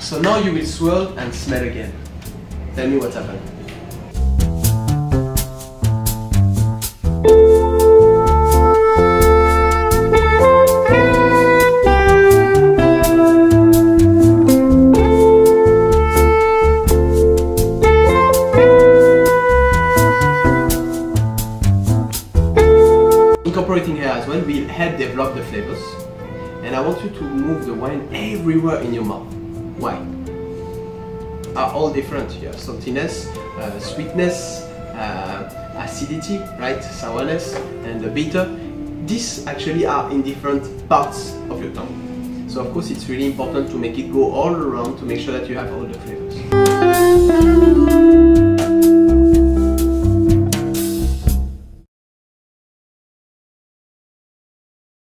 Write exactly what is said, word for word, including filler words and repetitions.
So now you will swirl and smell again. Tell me what's happened. Incorporating here as well will help develop the flavors, and I want you to move the wine everywhere in your mouth. Why? Are all different. You have saltiness, uh, sweetness, uh, acidity, right? Sourness, and the bitter. These actually are in different parts of your tongue. So of course it's really important to make it go all around to make sure that you have all the flavors.